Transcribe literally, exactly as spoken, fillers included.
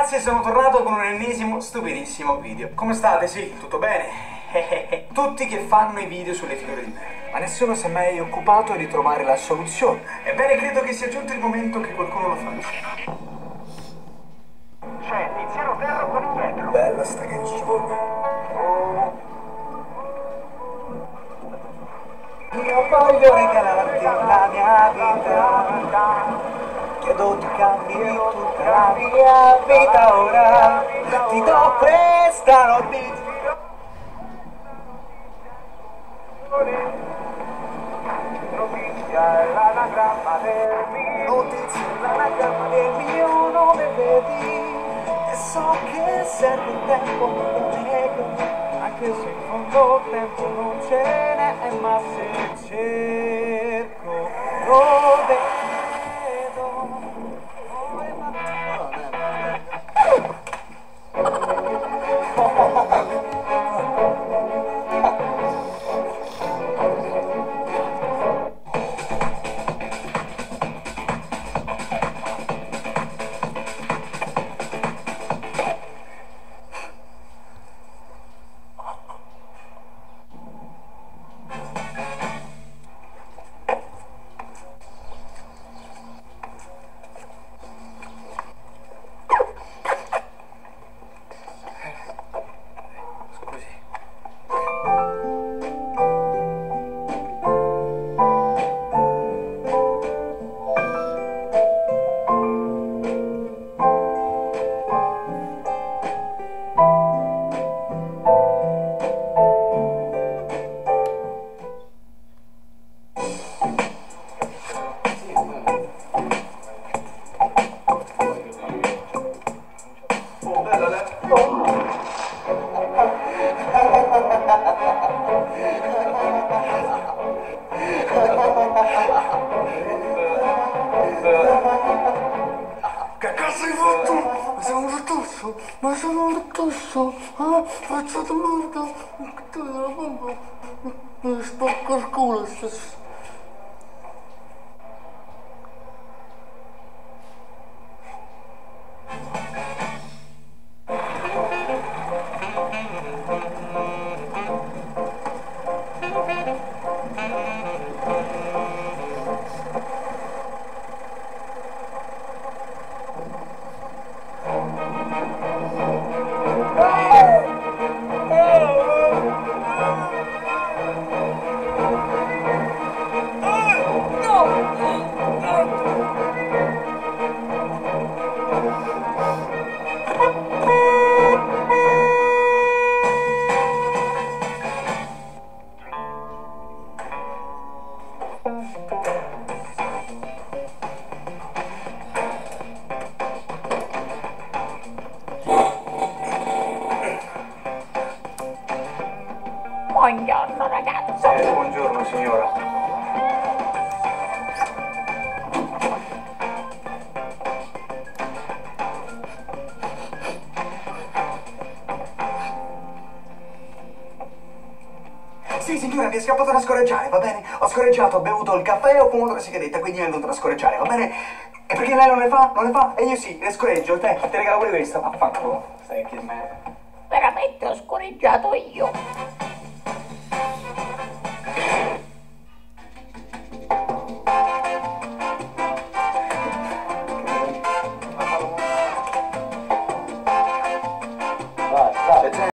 ragazzi, sono tornato con un ennesimo stupidissimo video. Come state? Sì, tutto bene? Tutti che fanno i video sulle figure di merda, ma nessuno si è mai occupato di trovare la soluzione. Ebbene, credo che sia giunto il momento che qualcuno lo faccia. C'è Tiziano Ferro con indietro. Bella sta canzone. Io voglio regalarti la mia vita, chiedo ti cambi tutta la mia vita ora, ti do questa notizia. Notizia è l'anagramma del mio. Notizia è l'anagramma del mio nome, vedi, e so che serve il tempo per negro, anche se in fondo tempo non ce n'è, ma se cerco lo vedo. Che cazzo hai fatto? Ma sei un rottosso? Ma sono un rottosso? Ah, faccio di merda! Tu la bomba! Mi spacco il culo stesso! Buongiorno ragazzo. Eh, buongiorno signora. Sì signora, mi è scappato da scorreggiare, va bene? Ho scorreggiato, ho bevuto il caffè e ho fumato la sigaretta, quindi mi è venuto da scorreggiare, va bene? E perché lei non le fa? Non le fa? E io sì, le scorreggio, te, ti regalo pure questa, vaffanculo. Stai qui di me. Veramente ho scorreggiato io.